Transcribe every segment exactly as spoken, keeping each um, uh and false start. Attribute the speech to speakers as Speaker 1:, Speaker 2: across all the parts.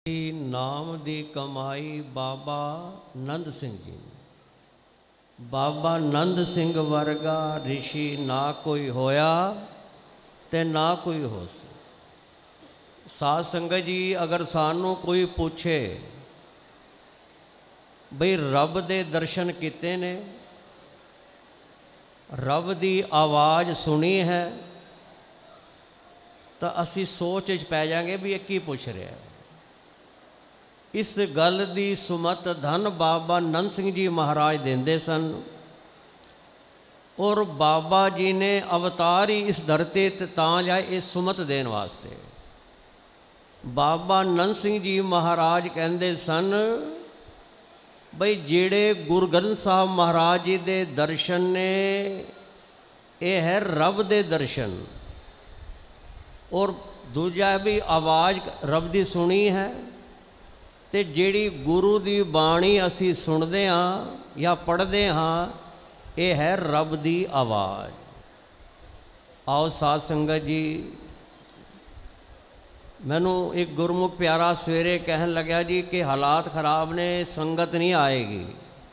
Speaker 1: नाम दी कमाई बाबा नंद सिंह जी। बाबा नंद सिंह वर्गा ऋषि ना कोई होया ते ना कोई हो सी। साध संगत जी, अगर सानू कोई पूछे बई रब दे दर्शन किते ने, रब दी आवाज़ सुनी है, तो असी सोच च पै जाएंगे भी ये की पूछ रहा है। इस गल की सुमत धन बाबा नंद सिंह जी महाराज देंदे सन, और बाबा जी ने अवतार ही इस धरती ते तां लिया इस सुमत देन वास्ते। बाबा नंद सिंह जी महाराज कहंदे सन बई जेड़े गुरु ग्रंथ साहब महाराज जी दे दर्शन ने, ये है रब दे दर्शन। और दूजा भी आवाज़ रब दी सुनी है, ते जिहड़ी गुरु दी बाणी असी सुनते हाँ या पढ़ते हाँ, ये है रब दी आवाज़। आओ साध संगत जी, मैनू एक गुरमुख प्यारा सवेरे कहन लग्या जी कि हालात खराब ने, संगत नहीं आएगी।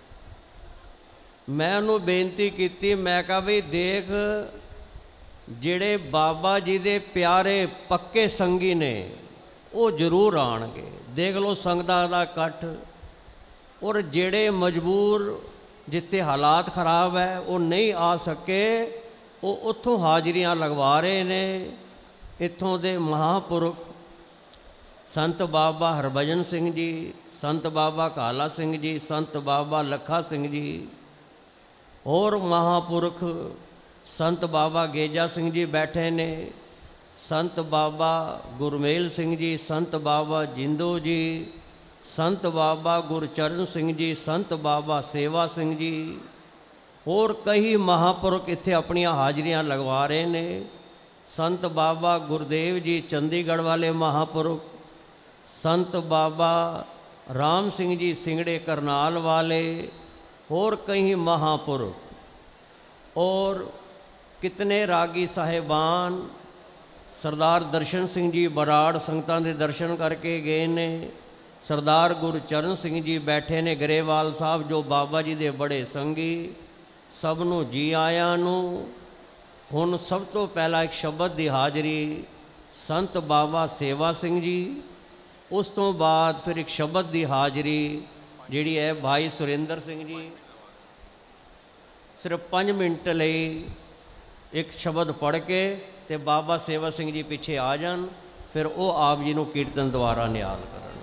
Speaker 1: मैं उन्होंने बेनती की, मैं कहा भी देख, जिहड़े बाबा जी दे प्यारे पक्के संगी ने वो जरूर आएंगे। देख लो संगतां दा इकट्ठ। और जेड़े मजबूर जिथे हालात खराब है वो नहीं आ सके, वो उत्थों हाजरियां लगवा रहे ने। इत्थों दे महापुरख संत बाबा हरभजन सिंह जी, संत बाबा काला सिंह जी, संत बाबा लखा सिंह जी, और महापुरख संत बाबा गेजा सिंह जी बैठे ने, संत बाबा गुरमेल सिंह जी, संत बाबा जिंदो जी, संत बाबा गुरचरण सिंह जी, संत बाबा सेवा सिंह जी, और कई महापुरख इत्थे अपनियां हाजरियां लगवा रहे ने। संत बाबा गुरदेव जी चंडीगढ़ वाले महापुरख, संत बाबा राम सिंह जी सिंगड़े करनाल वाले, और कई महापुरख, और कितने रागी साहिबान। सरदार दर्शन सिंह जी बराड़ संगतां दे दर्शन करके गए ने। सरदार गुरचरण सिंह जी बैठे ने गरेवाल साहब, जो बाबा जी दे बड़े संगी। सब नूं जी आयां नूं। हुण सब तो पहला एक शब्द की हाज़री संत बाबा सेवा सिंह जी, उस तो बाद फिर एक शब्द की हाज़री जिहड़ी है भाई सुरेंद्र सिंह जी। सिर्फ पाँच मिनट लई एक शब्द पढ़ के ते बाबा सेवा सिंह जी पिछे आ जान, फिर वो आप जी नूं कीर्तन द्वारा निहाल करन।